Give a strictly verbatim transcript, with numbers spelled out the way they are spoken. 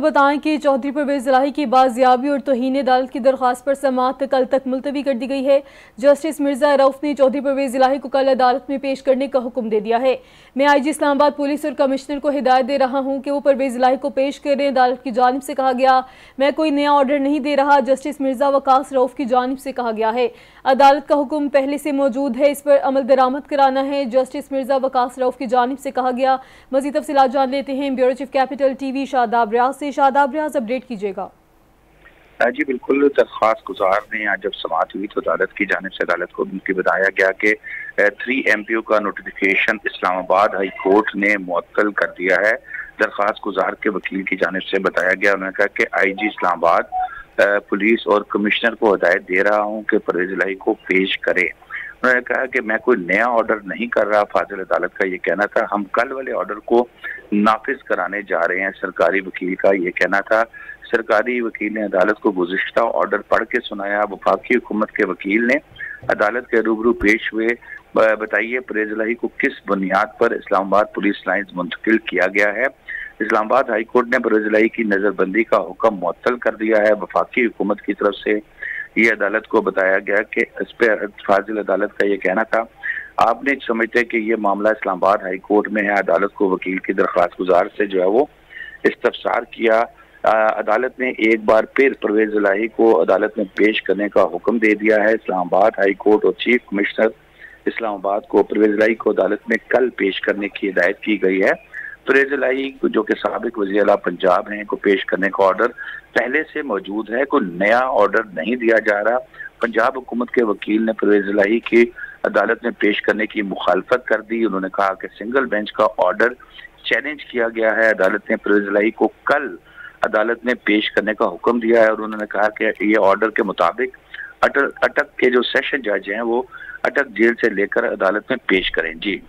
बताएं कि चौधरी परवेज इलाही की बाजियाबी और तौहीन अदालत की दरख्वास्त पर समाअत कल तक मुलतवी कर दी गई है। जस्टिस मिर्जा रऊफ ने चौधरी परवेज इलाही को कल अदालत में पेश करने का हुक्म दे दिया है। मैं आई जी इस्लामाबाद पुलिस और कमिश्नर को हिदायत दे रहा हूं कि वो परवेज इलाही को पेश करें। अदालत की जानिब से कहा गया, मैं कोई नया ऑर्डर नहीं दे रहा। जस्टिस मिर्जा वकास रऊफ की जानिब से कहा गया है, अदालत का हुक्म पहले से मौजूद है, इस पर अमल दरामद कराना है। जस्टिस मिर्जा वकास रऊफ की जानिब से कहा गया। मज़ीद तफसीलात जान लेते हैं bureau chief capital TV Shadab Riaz से। शादाब रियाज, अपडेट कीजिएगा। जी बिल्कुल, दरख्वास्त गुजार ने आज जब समाअत हुई तो अदालत की जानिब से अदालत को उनकी बताया गया कि थ्री एम पी ओ का नोटिफिकेशन इस्लामाबाद हाई कोर्ट ने मुअत्तल कर दिया है। दरख्वास्त गुजार के वकील की जानिब से बताया गया, उन्होंने कहा कि आई जी इस्लामाबाद पुलिस और कमिश्नर को हिदायत दे रहा हूँ कि परवेज इलाही को पेश करे। उन्होंने कहा कि मैं कोई नया ऑर्डर नहीं कर रहा। फाजिल अदालत का ये कहना था, हम कल वाले ऑर्डर को नाफिज कराने जा रहे हैं। सरकारी वकील का ये कहना था। सरकारी वकील ने अदालत को गुज़िश्ता ऑर्डर पढ़ के सुनाया। वफाकी हुकूमत के वकील ने अदालत के रूबरू पेश हुए। बताइए परवेज इलाही को किस बुनियाद पर इस्लामाबाद पुलिस लाइन्स मुंतकिल किया गया है। इस्लामाबाद हाई कोर्ट ने परवेज इलाही की नजरबंदी का हुक्म मुअत्तल कर दिया है। वफाकी हुकूमत की तरफ से ये अदालत को बताया गया कि इस पर फाजिल अदालत का ये कहना था, आप नहीं समझते कि ये मामला इस्लामाबाद हाई कोर्ट में है। अदालत को वकील की दरख्वास्त गुजार से जो है वो इस्तफसार किया। आ, अदालत ने एक बार फिर परवेज इलाही को अदालत में पेश करने का हुक्म दे दिया है। इस्लामाबाद हाई कोर्ट और चीफ कमिश्नर इस्लामाबाद को परवेज इलाही को अदालत में कल पेश करने की हिदायत की गई है। परवेज इलाही जो कि साबिक वज़ीर आला पंजाब हैं को पेश करने का ऑर्डर पहले से मौजूद है, कोई नया ऑर्डर नहीं दिया जा रहा। पंजाब हुकूमत के वकील ने परवेज इलाही की अदालत में पेश करने की मुखालफत कर दी। उन्होंने कहा कि सिंगल बेंच का ऑर्डर चैलेंज किया गया है। अदालत ने परवेज इलाही को कल अदालत में पेश करने का हुक्म दिया है और उन्होंने कहा कि ये ऑर्डर के मुताबिक अटक अटक के जो सेशन जज हैं वो अटक जेल से लेकर अदालत में पेश करें। जी।